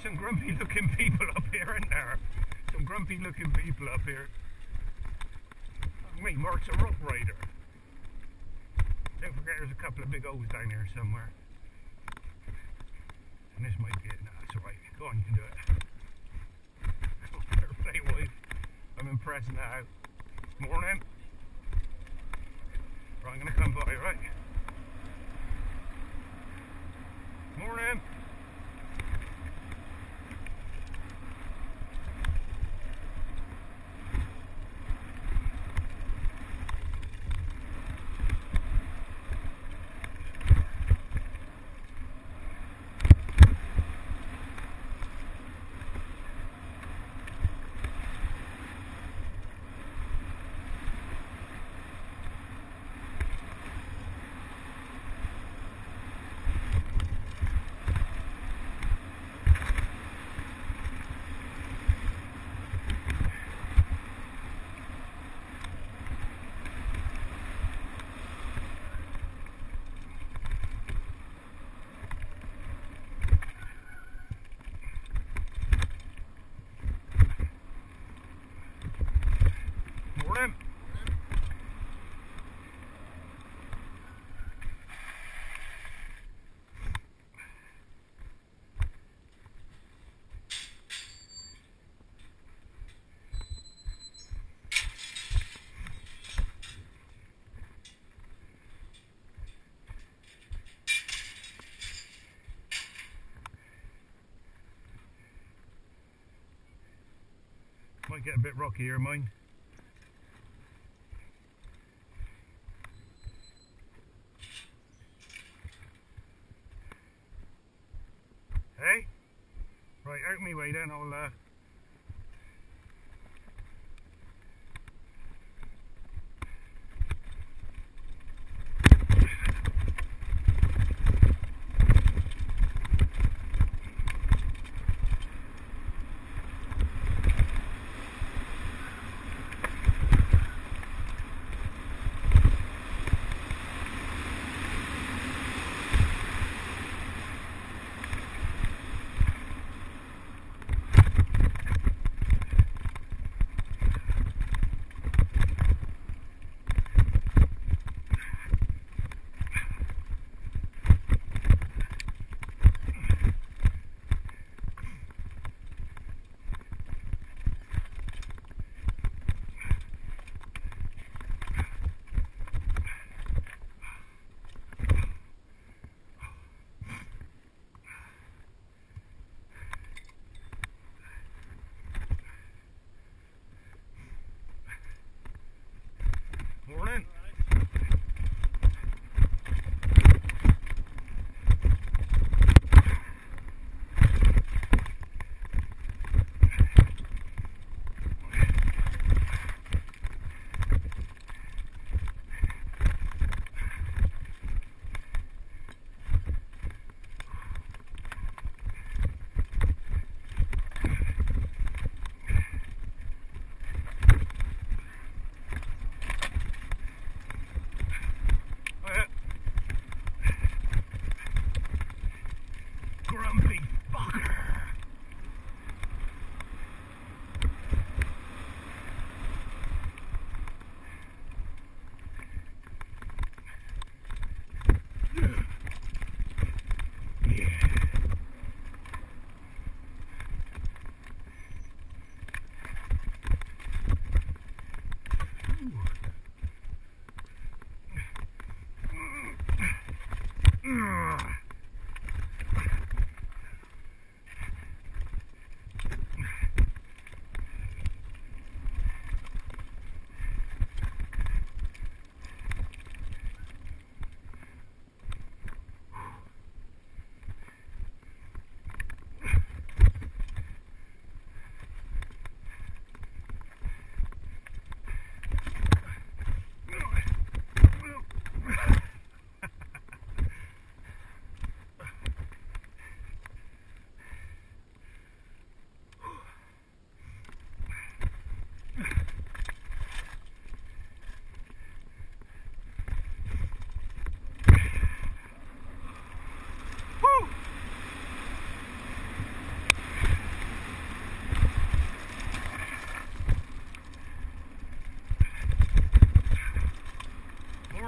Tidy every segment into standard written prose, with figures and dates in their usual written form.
some grumpy looking people up here, aren't there? Some grumpy looking people up here. Me, Mark's a rough rider. Don't forget there's a couple of big O's down here somewhere. And this might be it. No, that's alright. Go on, you can do it. Fair play, wife. I'm impressed now. Morning. Right, I'm going to come by, right? Morning. Morning. Might get a bit rocky here, mine. Hey? Right, out me way then, I'll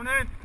Coming in.